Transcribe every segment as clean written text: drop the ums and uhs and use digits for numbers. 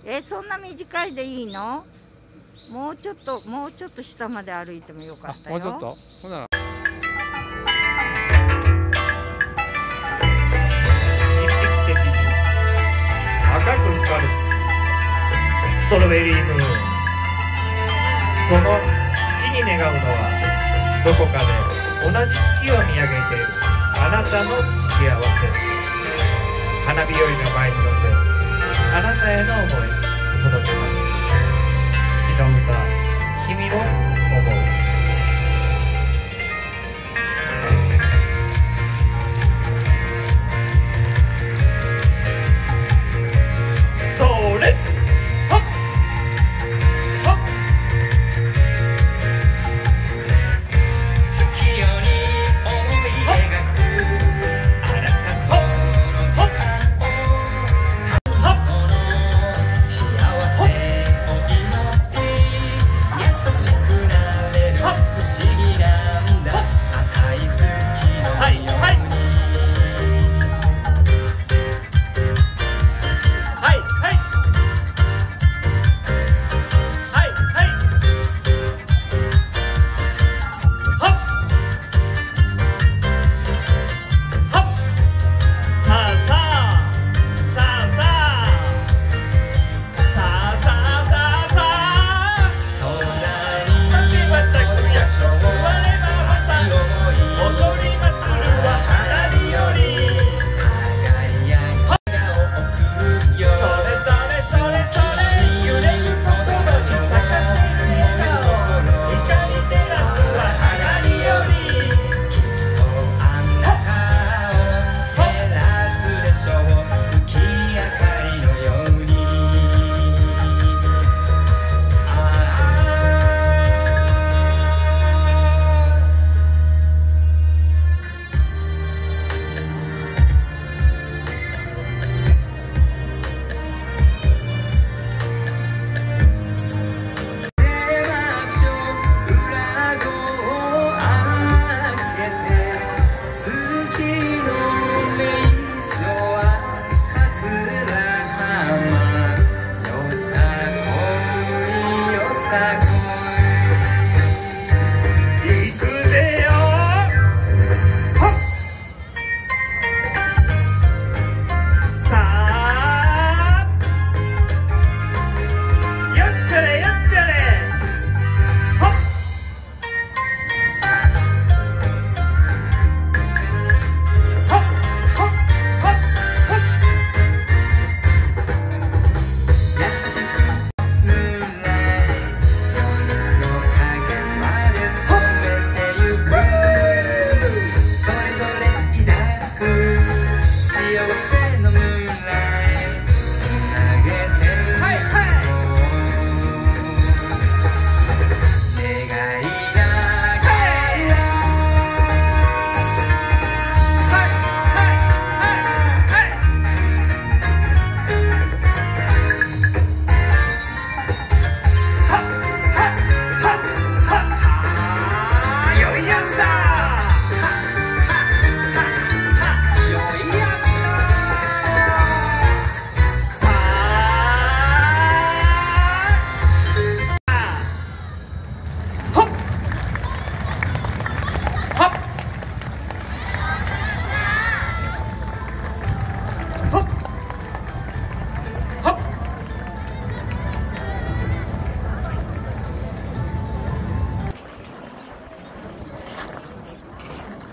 そんな短いでいいの？もうちょっと下まで歩いてもよかったよ。 もうちょっと。ほな。 赤く光るストロベリームーン。その月に願うのはどこかで同じ月を見上げているあなたの幸せ。花火よりの前に乗せあなたへの思い届けます。月の歌、君の思う。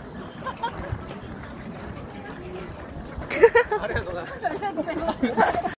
ありがとうございます。